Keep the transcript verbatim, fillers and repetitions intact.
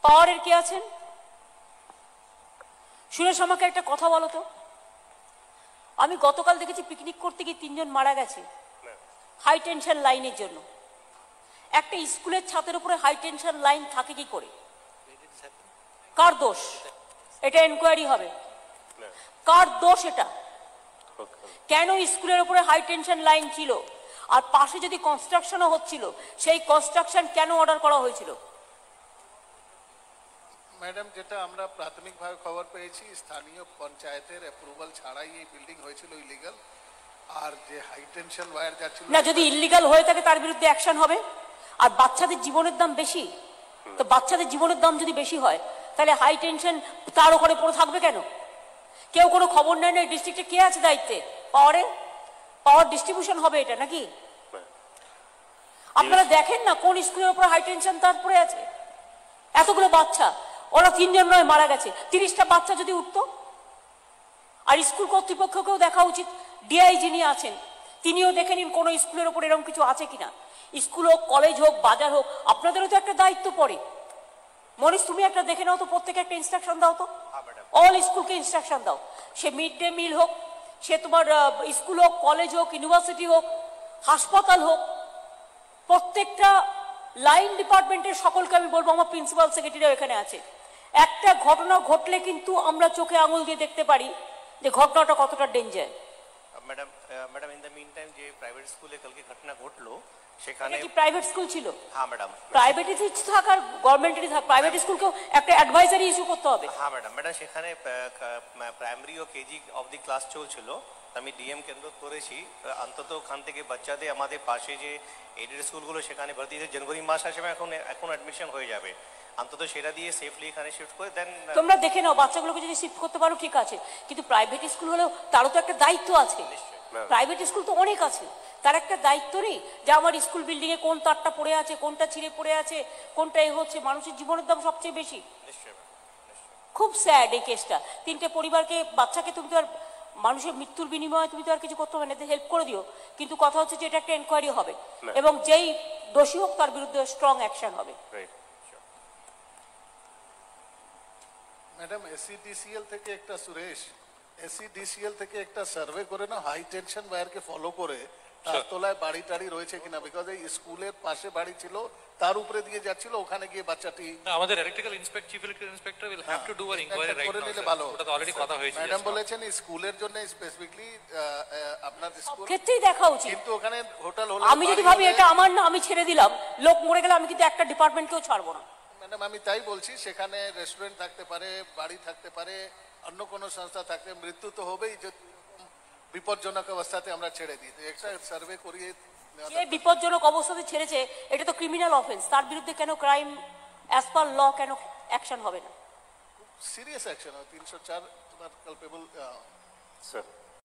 পাওয়ারের কে আছেন? সুরেশ আমাকে একটা কথা বলো তো, আমি গতকাল দেখেছি পিকনিক করতে গিয়ে তিনজন মারা গেছে হাই টেনশন লাইনের জন্য। একটা স্কুলের ছাদের উপরে হাই টেনশন লাইন থাকে কি করে? কার দোষ? এটা এনকোয়ারি হবে। কার দোষ এটা? কেন স্কুলের উপরে হাই টেনশন লাইন ছিল? আর পাশে যদি কনস্ট্রাকশনও হচ্ছিল, সেই কনস্ট্রাকশন কেন অর্ডার করা হয়েছিল? ম্যাডাম, যেটা আমরা প্রাথমিকভাবে খবর পেয়েছি, স্থানীয় পঞ্চায়েতের অ্যাপ্রুভাল ছাড়াই এই বিল্ডিং হয়েছিল ইলিগাল। আর যে হাই টেনশন ওয়্যার যাচ্ছিল না, যদি ইলিগাল হয়ে থাকে তার বিরুদ্ধে অ্যাকশন হবে। আর বাচ্চাদের জীবনের দাম বেশি, তো বাচ্চাদের জীবনের দাম যদি বেশি হয় তাহলে হাই টেনশন তার ওখানে পড়ে থাকবে কেন? কেউ কোনো খবর নেয় না। ডিস্ট্রিক্টে কে আছে দায়িত্বে? পাওয়ারে পাওয়ার ডিস্ট্রিবিউশন হবে এটা নাকি? আপনারা দেখেন না কোন স্কুলের উপর হাই টেনশন তার পড়ে আছে। এতগুলো বাচ্চা, ওরা তিনজন নয় মারা গেছে, তিরিশটা বাচ্চা যদি উঠতো। আর স্কুল কর্তৃপক্ষকেও দেখা উচিত, ডিআই যিনি আছেন তিনিও দেখে নিন কোন স্কুলের উপর এরকম কিছু আছে কিনা। স্কুল হোক, কলেজ হোক, বাজার হোক, আপনাদেরও তো একটা দায়িত্ব পড়ে। মনীষ, তুমি একটা দেখে নাও তো, প্রত্যেকে একটা ইনস্ট্রাকশন দাও তো, অল স্কুলকে ইনস্ট্রাকশন দাও। সে মিড ডে মিল হোক, সে তোমার স্কুল হোক, কলেজ হোক, ইউনিভার্সিটি হোক, হাসপাতাল হোক, প্রত্যেকটা লাইন ডিপার্টমেন্টের সকলকে আমি বলবো, আমার প্রিন্সিপাল সেক্রেটারিও এখানে আছে, একটা ঘটনা ঘটলে কিন্তু আমরা চোখে আঙুল দিয়ে দেখতে পারি যে ঘটনাটা কতটা danger. Madam madam in the mean time যে প্রাইভেট স্কুলে কালকে ঘটনা ঘটলো সেখানে কি প্রাইভেট স্কুল ছিল? হ্যাঁ ম্যাডাম, প্রাইভেটে থাক আর গভর্নমেন্টেরই থাক, প্রাইভেট স্কুলকেও একটা অ্যাডভাইজারি ইস্যু করতে হবে। হ্যাঁ ম্যাডাম ম্যাডাম সেখানে প্রাইমারি ও কেজি অবধি ক্লাস চলছিল। আমি ডিএম কেন্দ্র করেছি, অন্তত ওখান থেকে বাচ্চাদের আমাদের পাশে যে এডেড স্কুলগুলো সেখানে ভর্তি জানুয়ারি মাস আসবে, এখন এখন অ্যাডমিশন হয়ে যাবে, অন্তত সেটা দিয়ে সেফলি এখানে শিফট করে দেন। তোমরা দেখে নাও, বাচ্চাগুলোকে যদি শিফট করতে পারো ঠিক আছে, কিন্তু প্রাইভেট স্কুল হলেও তারও তো একটা দায়িত্ব আছে। প্রাইভেট স্কুল তো অনেক আছে, তার একটা দায়িত্ব নেই যে আমার স্কুল বিল্ডিং এ কোন তারটা পড়ে আছে, কোনটা ছিঁড়ে পড়ে আছে, কোনটা এ হচ্ছে। মানুষের জীবনের দাম সবচেয়ে বেশি। খুব স্যাড এই কেসটা। তিনটে পরিবারকে, বাচ্চাকে তুমি তো আর মানুষের মৃত্যুর বিনিময়ে তুমি তো আর কিছু করতে হবে না, হেল্প করে দিও, কিন্তু কথা হচ্ছে যে এটা একটা এনকোয়ারি হবে এবং যেই দোষী হোক তার বিরুদ্ধে স্ট্রং অ্যাকশন হবে। ম্যাডাম, এসিডিসিএল থেকে একটা সুরেশ এসিডিসিএল থেকে একটা সার্ভে করে না, হাই টেনশন ওয়্যারকে ফলো করে তার তলায় বাড়ি টাড়ি রয়েছে কিনা, বিকজ এই স্কুলের পাশে বাড়ি ছিল, তার উপরে দিয়ে যাচ্ছিল, ওখানে গিয়ে বাচ্চাটি। আমাদের electrical inspector, chief electrical inspector will have to do an inquiry right now. নিলে ভালো। ওটা তো অলরেডি কথা হয়েছে। ম্যাডাম বলেছেন স্কুলের জন্য স্পেসিফিকলি আপনার স্কুল ক্ষেত্রেই দেখা উচিত, কিন্তু ওখানে হোটেল হলো। আমি যদি ভাবি এটা আমার না, আমি ছেড়ে দিলাম, লোক মরে গেলে আমি কিন্তু একটা ডিপার্টমেন্টকেও ছাড়বো না। ম্যাডাম, আমি তাই বলছি, সেখানে রেস্টুরেন্ট থাকতে পারে, বাড়ি থাকতে পারে, অন্য কোনো সংস্থা থাকতে, মৃত্যু তো হবেই। যে বিপজ্জনক অবস্থাতে আমরা ছেড়ে দিই, একটা সার্ভে করিয়ে। যে বিপজ্জনক অবস্থাতে ছেড়েছে এটা তো ক্রিমিনাল অফেন্স, তার বিরুদ্ধে কেন ক্রাইম অ্যাজ পার ল কেন অ্যাকশন হবে না? সিরিয়াস অ্যাকশন হয়, তিনশো চার কালপেবল। স্যার